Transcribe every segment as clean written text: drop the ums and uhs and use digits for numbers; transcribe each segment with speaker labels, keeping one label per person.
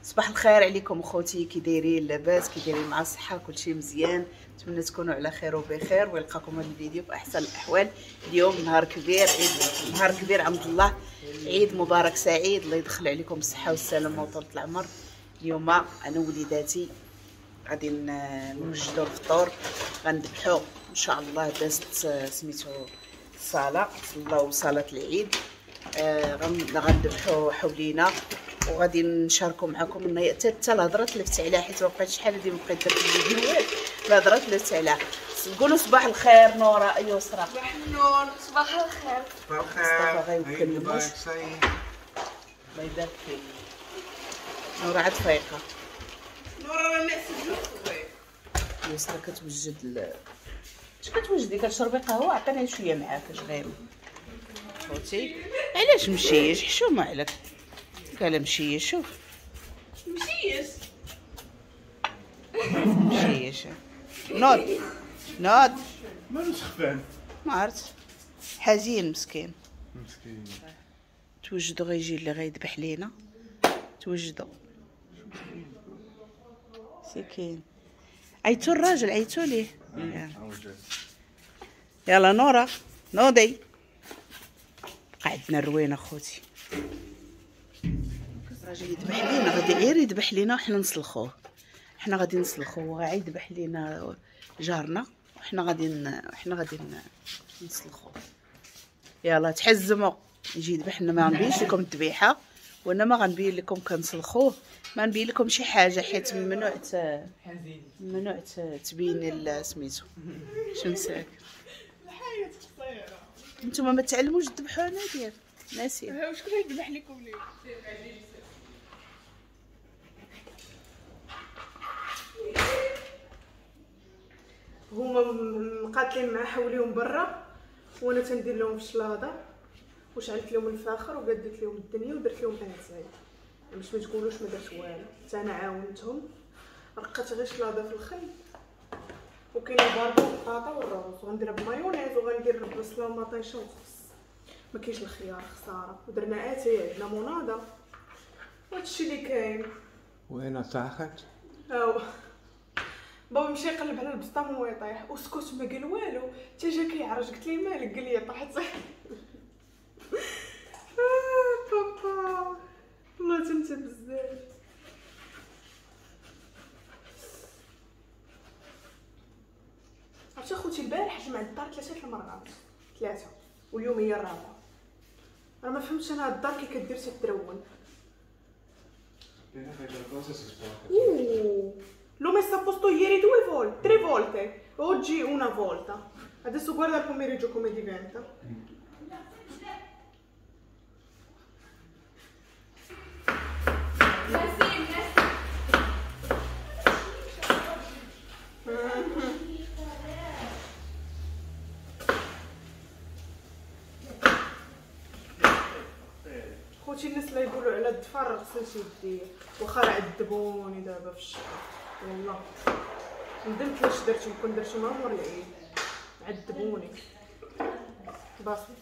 Speaker 1: صباح الخير عليكم اخوتي، كي دايرين؟ لاباس؟ كي دايرين مع الصحه؟ كلشي مزيان؟ نتمنى تكونوا على خير وبخير ويلقاكم هذا الفيديو في احسن الاحوال. اليوم نهار كبير، عيد، نهار كبير عند الله، عيد مبارك سعيد، الله يدخل عليكم بالصحه والسلامه وطول العمر. اليوم انا ووليداتي غادي نوجدوا الفطور، غنذبحوا ان شاء الله. دازت سميتو الصلاه، صلاو صلاه العيد، غنذبحوا حولينا وغادي نشاركوا معكم حتى الهضرات اللي فتح عليها، حيت وقعت شحال هادي مبقيت درت الفيديوهات الهضرات اللي فتح عليها. نقولوا صباح الخير نورا. ايوا يسرا
Speaker 2: صباح النور. صباح الخير.
Speaker 3: صباح الخير.
Speaker 1: مصطفى غيوكل الموش، الله يبارك فيك. نورا عاد فايقه.
Speaker 2: نورا راه نعس خويا.
Speaker 1: يسرا كتوجد اش كتوجدي؟ كتشربي قهوه؟ عطيني شويه معاك اش غير خوتي. علاش مشيش؟ حشومه عليك. قال مشيش. شوف مشيش. نوض
Speaker 3: مالو سخفان؟
Speaker 1: ما عرفت، حزين مسكين.
Speaker 3: مسكين.
Speaker 1: توجدوا غيجي اللي غيذبح لينا، توجدوا مسكين. عيطوا الراجل، عيطوا ليه. يلا نورا نوضي، بقى عندنا الروينه خوتي. الراجل يذبح لينا، غادي غير يذبح لينا وحنا نسلخوه. حنا غادي نسلخوه، غادي يذبح لينا جارنا وحنا غادي نسلخوه. يلا تحزموا، يجي يذبح لنا. ما غنبينش لكم الذبيحه، وانا ما غنبين لكم كنسلخوه، ما نبين لكم شي حاجه حيت ممنوع تبين سميتو شمساك.
Speaker 2: الحياة قصيرة.
Speaker 1: نتوما ما تعلموش تذبحوا. انا ديال ناسي.
Speaker 2: وشكون يذبح لكم اليوم؟ هما مقاتلين مع حوليهم برا، وانا تندير لهم في الشلاضه وشعلت لهم الفاخر وقدت لهم الدنيا ودرت لهم انساي باش ما تقولوش ما درت والو. حتى انا عاونتهم، رقت غير شلاضه في الخل، وكاين الباربو والبطاطا والرز، وغنديرها بمايونيز وغندير البصله ومطيشه وخس. ما كاينش الخيار خساره، ودرنا اتاي عندنا مناضه وهادشي اللي كاين.
Speaker 3: وين طاحت؟
Speaker 2: هاو بابا مشى يقلب على البسطام وهو يطيح وسكوت ما قال والو، حتى جا كيعرج. قلت ليه مالك؟ قال لي طاحت. بابا والله تنت بزاف. عرفتي اخوتي البارح جمع الدار 3 المرات، 3، واليوم هي الرابعه. انا ما فهمتش انا هاد الدار كي كدير تترون. L'ho messa a posto ieri 2 volte, 3 volte, oggi una volta. Adesso guarda il pomeriggio come diventa. خوتي الناس اللي يقولوا على الدفار غسلتي يديا، واخا راه عذبوني دابا في الشتا. والله ندمت واش درت، كون درتو مع مور العيد عذبوني. باصي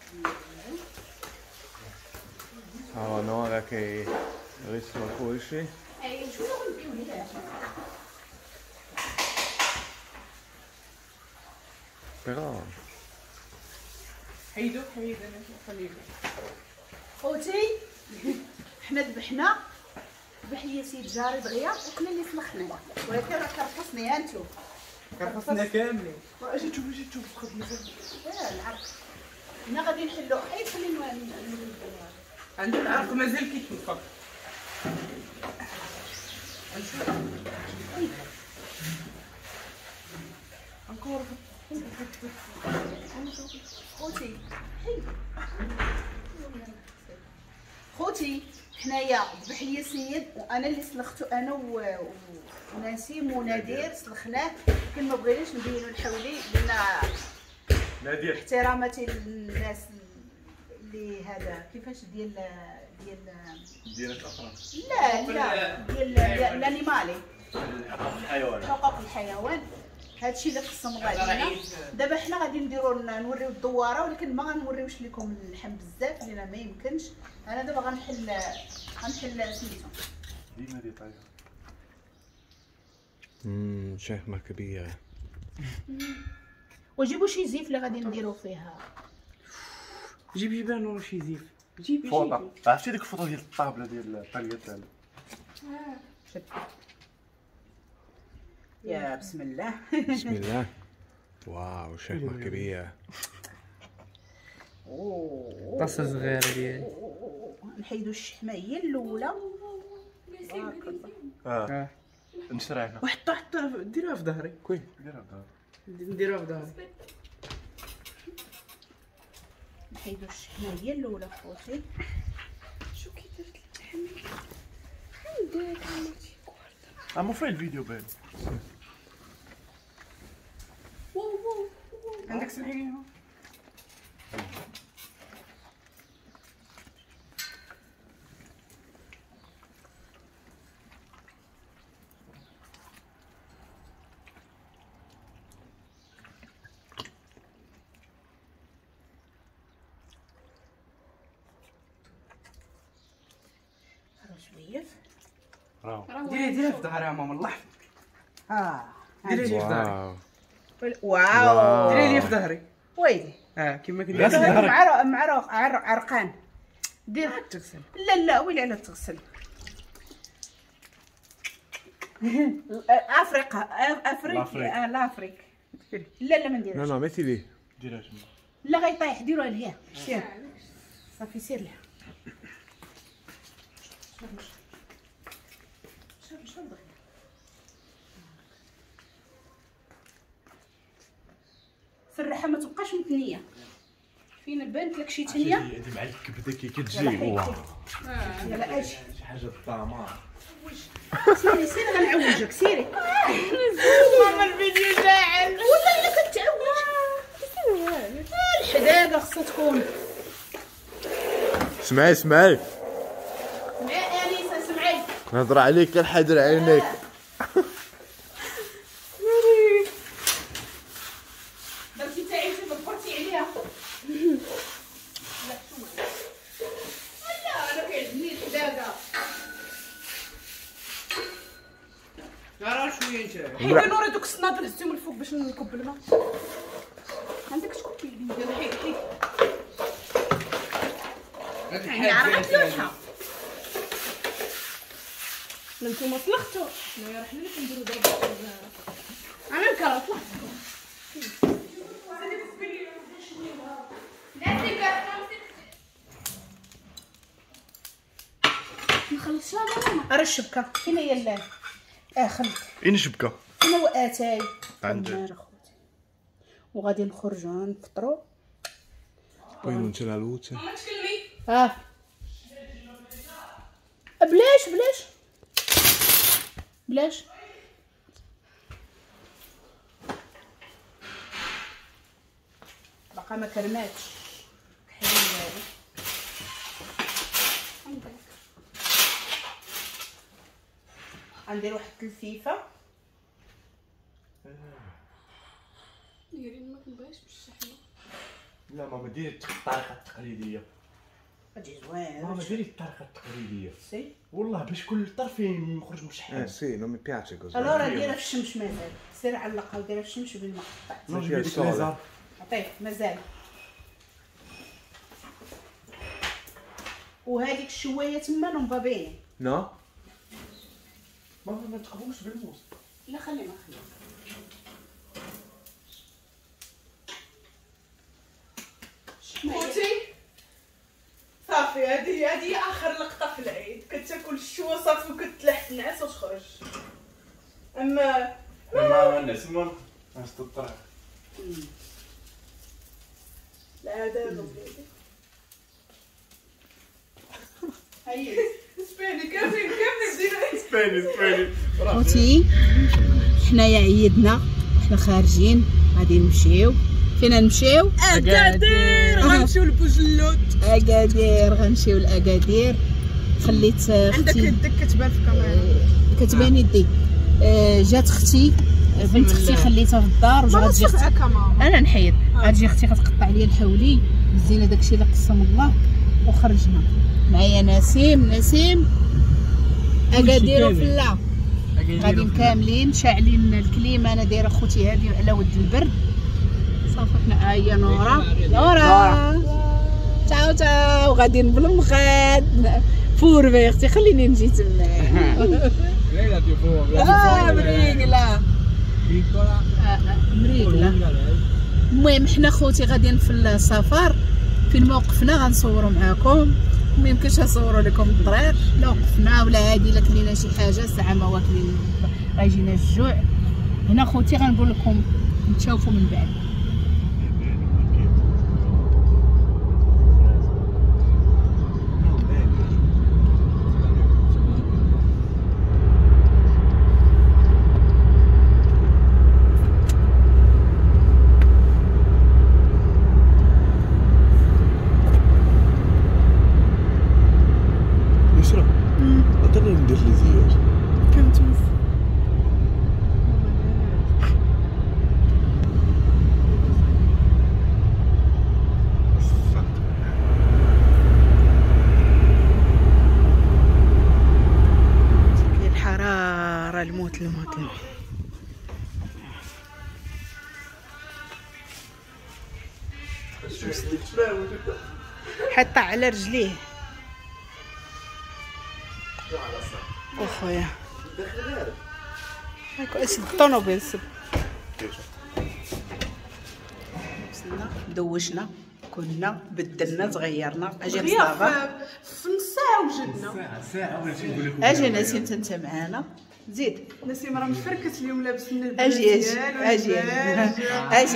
Speaker 3: ها نورا che rischiano cuoci. Però
Speaker 2: حيدو انا خليك
Speaker 1: خوتي. حنا ذبحنا، ذبح لي سيد جاري دغيا وحنا اللي سلخنا، ولكن راه كرفصني. ها انتو
Speaker 3: كرفصنا كاملين.
Speaker 2: اجي تشوف خذ مزال.
Speaker 1: لا العرق حنا غادي نحلو. حيد خلينا
Speaker 2: عندنا العرق مازال كيتنفخ. انكور
Speaker 1: خوتي حنايا ذبح لي سيد وانا اللي سلختو، انا ونسيم ونادير سلخناه. كل ما بغيناش نبينو الحولي، قلنا
Speaker 3: نادير
Speaker 1: احتراماتي للناس اللي هذا كيفاش ديال
Speaker 3: الافراد.
Speaker 1: لا ديال الانيمالي، حقوق الحيوان. هادشي اللي خصهم غادينا. دابا حنا غادي نوريو الدواره، ولكن ما غنوريوش لكم اللحم بزاف لان ما يمكنش. انا دابا غنحل سميتو
Speaker 3: شهمة كبيرة.
Speaker 4: وجيبوا شي زيف اللي غادي نديرو فيها.
Speaker 5: جيب جبان ولا شي زيف. جيب
Speaker 3: فوطة. عرفتي ديك الفوطة ديال الطابلة ديال الطريقة
Speaker 1: يا بسم الله.
Speaker 3: بسم الله. واو شهمة كبيرة.
Speaker 5: طاسة صغيرة ديالي.
Speaker 1: نحيدو الشحمة هي الاولى.
Speaker 3: نشرعها.
Speaker 5: حطها ديرها في ظهري.
Speaker 3: كوي ديرها بدار.
Speaker 5: نديرها في ظهري.
Speaker 1: نحيدو الشحمة هي الاولى خوتي.
Speaker 2: شو كي درت اللحم عندك عمرتي
Speaker 3: مو فين الفيديو باين.
Speaker 5: عندك سلحية؟
Speaker 1: شويه
Speaker 5: ديريها في ظهرها ماما الله يحفظك. ديري لي في ظهري.
Speaker 1: واو
Speaker 5: ديري لي في ظهري.
Speaker 1: ويلي
Speaker 5: كيما كندير
Speaker 1: مع عرقان.
Speaker 5: دير تغسل.
Speaker 1: لا ويلي على تغسل. افريقيا لافريك. لا ما نديرهاش.
Speaker 3: لا ماشي ليه. ديرها تما.
Speaker 1: لا غيطيح ديروها لهيه. سير صافي سير لها. شرب فرحها ما تبقاش متنيه. فين بانت لك شي تنيه؟
Speaker 3: هادي مع الكبده كي كتجي.
Speaker 1: يلا اجي
Speaker 3: شي حاجه بالطعمار.
Speaker 1: سيري غنعوجك سيري.
Speaker 4: ماما الفيديو زاعل.
Speaker 1: والله الا كتعوج. الحداقه خصها تكون.
Speaker 3: اسمعي
Speaker 1: سمعي انيسه سمعي.
Speaker 3: نهضر عليك كنحضر عينيك.
Speaker 1: درتي تاعي دبرتي عليها. لا انا كيعجبني الحداقه.
Speaker 5: راه شويه انت.
Speaker 1: حيدي نوري دوك الصنادل هزيهم الفوق باش نكب الماء. عندك شكون كيدير؟ يلا حيد يعني عرفت لوحها.
Speaker 2: نتوما طلقتوا.
Speaker 4: حنايا حنا اللي كنديرو ضربات.
Speaker 1: انا نكرهت لوحدها.
Speaker 4: نخلصها ماما.
Speaker 1: راه الشبكه فين هي اللاه؟ خليك
Speaker 3: اين شبكه؟
Speaker 1: فين هو اتاي
Speaker 3: عندك.
Speaker 1: النار اخوتي. وغادي نخرجوا نفطروا.
Speaker 3: وين انت العلوته؟
Speaker 2: ما تكلمي.
Speaker 1: بلاش باقا ما كرماتش. حليل غندير واحد التلفيفه.
Speaker 2: ديري ما كنبغيش بالشحمه.
Speaker 3: لا ماما ديري الطريقه التقليديه.
Speaker 1: غادي زوين.
Speaker 3: ماما ديري الطريقه التقليديه.
Speaker 1: سي
Speaker 3: والله باش كل طرفين يخرج مشحال. سي نو مي بياتشي كوزا.
Speaker 1: راه ديرها في الشمس مازال. سير علقها وديرها في الشمس بالما قطعت.
Speaker 3: نجيب ديك الليزر.
Speaker 1: عطيه مازال. وهذيك الشوايه تما نومبابيني.
Speaker 3: نو ماما ما تقبوش بالموس.
Speaker 1: لا خلينا
Speaker 2: خوتي صافي هذه اخر لقطه في العيد. كتاكل الشوا صافي وكتلح تنعس وتخرج. اما
Speaker 3: الناس ما نستطيع.
Speaker 2: لا دابا بلادي
Speaker 1: هاي
Speaker 2: سباني كاملين ديرها.
Speaker 3: اسباني
Speaker 1: خوتي حنايا عيدنا. حنا خارجين غادي نمشيو. فين نمشيو؟
Speaker 2: اكادير غنمشيو لبوجلوت.
Speaker 1: اكادير غنمشيو لاكادير. خليت
Speaker 2: عندك
Speaker 1: اختي
Speaker 2: يدك كتبان في الكاميرا.
Speaker 1: كتبان يدي. جات اختي بنت اختي خليتها في الدار وجات اختي. انا نحيد. غتجي اختي كتقطع لي الحولي. زينا داكشي اللي قسم الله وخرجنا. معايا نسيم اكادير فلا غاديين كاملين شاعلين الكليمه. انا دايره خوتي هذه على ود البرد. صافي حنا هي نورا تاو تاو غاديين بالمخاد فور بي اختي خليني نجي تماك. مريقله مريقله. المهم حنا خوتي غاديين في السفر فين ما وقفنا غنصوروا معاكم. ما يمكنش نصوروا لكم الطريق لا وقفنا ولا هادي لا كلينا شي حاجه ساعه ما واكلين غيجينا الجوع. هنا خوتي غنقول لكم نتشوفوا من بعد. الموت حتى على رجليه اخويا. هاك اسد الطوموبيل سب. دوشنا كنا بدلنا تغيرنا اجي نصافا
Speaker 2: في نص ساعه وجدنا.
Speaker 1: اجي نسيم انت معانا زيد.
Speaker 2: نسيم راه مفركس اليوم لابس لنا البنات
Speaker 1: اجي اجي اجي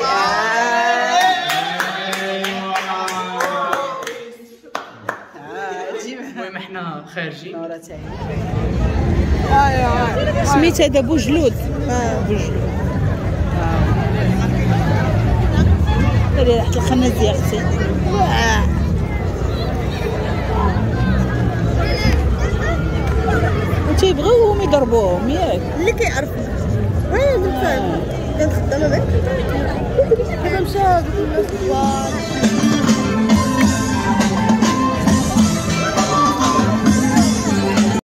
Speaker 5: المهم حنا خارجين.
Speaker 1: نورا تاعي سميت هذا بوجلود. بوجلود هذه ريحة الخنازير يا اختي. تيبغيوهم يضربوهم ياك اللي كيعرف. وين بالفعل كنت خدامه معاك. كيفاش مشى هذوك الناس الكبار.